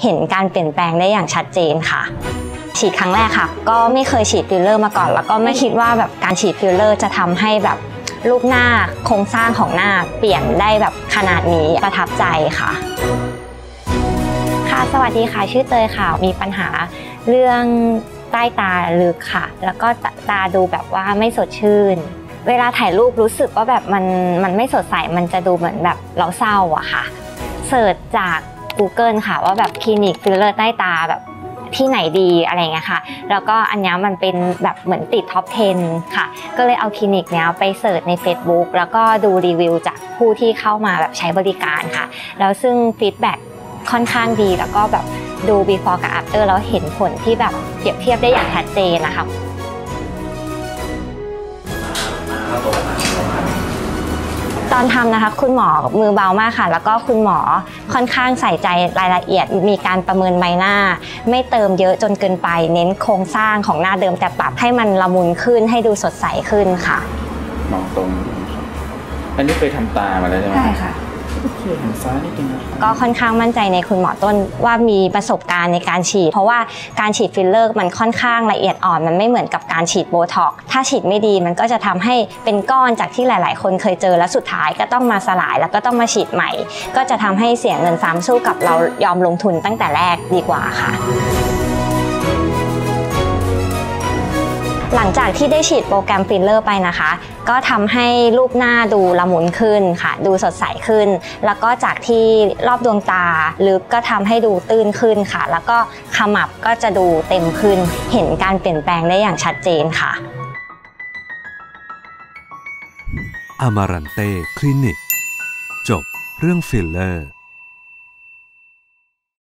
เห็นการเปลี่ยนแปลงได้อย่างชัดเจนค่ะฉีดครั้งแรกค่ะก็ไม่เคยฉีดฟิลเลอร์มาก่อนแล้วก็ไม่คิดว่าแบบการฉีดฟิลเลอร์จะทำให้แบบรูปหน้าโครงสร้างของหน้าเปลี่ยนได้แบบขนาดนี้ประทับใจค่ะสวัสดีค่ะชื่อเตยค่ะมีปัญหาเรื่องใต้ตาลึกค่ะแล้วก็ตาดูแบบว่าไม่สดชื่นเวลาถ่ายรูปรู้สึกว่าแบบมันไม่สดใสมันจะดูเหมือนแบบเราเศร้าอะค่ะเสิร์ชจาก Google ค่ะว่าแบบคลินิกฟิลเลอร์ใต้ตาแบบที่ไหนดีอะไรเงี้ยค่ะแล้วก็อันนี้มันเป็นแบบเหมือนติดท็อป 10 ค่ะก็เลยเอาคลินิกเนี้ยไปเสิร์ชใน Facebook แล้วก็ดูรีวิวจากผู้ที่เข้ามาแบบใช้บริการค่ะแล้วซึ่งฟีดแบ็กค่อนข้างดีแล้วก็แบบดู before กับ after แล้วเห็นผลที่แบบเปรียบเทียบได้อย่างชัดเจนนะคะตอนทำนะคะคุณหมอมือเบามากค่ะแล้วก็คุณหมอค่อนข้างใส่ใจรายละเอียดมีการประเมินใบหน้าไม่เติมเยอะจนเกินไปเน้นโครงสร้างของหน้าเดิมแต่ปรับให้มันละมุนขึ้นให้ดูสดใสขึ้นค่ะมองตรงอันนี้เคยทำตามาแล้วใช่ไหมใช่ค่ะหันซ้ายนิดนึงก็ค่อนข้างมั่นใจในคุณหมอต้นว่ามีประสบการณ์ในการฉีดเพราะว่าการฉีดฟิลเลอร์มันค่อนข้างละเอียดอ่อนมันไม่เหมือนกับการฉีดโบท็อกซ์ถ้าฉีดไม่ดีมันก็จะทำให้เป็นก้อนจากที่หลายๆคนเคยเจอแล้วสุดท้ายก็ต้องมาสลายแล้วก็ต้องมาฉีดใหม่ก็จะทำให้เสียเงินซ้ำสู้กับเรายอมลงทุนตั้งแต่แรกดีกว่าค่ะหลังจากที่ได้ฉีดโปรแกรมฟิลเลอร์ไปนะคะก็ทำให้รูปหน้าดูละมุนขึ้นค่ะดูสดใสขึ้นแล้วก็จากที่รอบดวงตาลึกก็ทำให้ดูตื้นขึ้นค่ะแล้วก็ขมับก็จะดูเต็มขึ้นเห็นการเปลี่ยนแปลงได้อย่างชัดเจนค่ะอมารันเต้คลินิกจบเรื่องฟิลเลอร์